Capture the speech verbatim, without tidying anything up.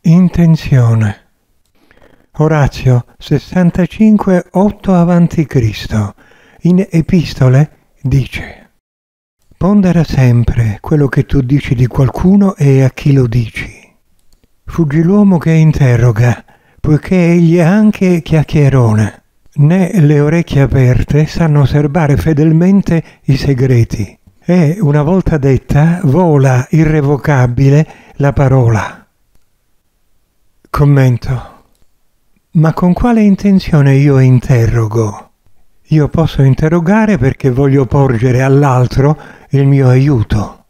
Intenzione. Orazio sessantacinque otto avanti Cristo in Epistole dice: pondera sempre quello che tu dici di qualcuno e a chi lo dici. Fuggi l'uomo che interroga, poiché egli è anche chiacchierone, né le orecchie aperte sanno serbare fedelmente i segreti. E una volta detta vola irrevocabile la parola. Commento. Ma con quale intenzione io interrogo? Io posso interrogare perché voglio porgere all'altro il mio aiuto.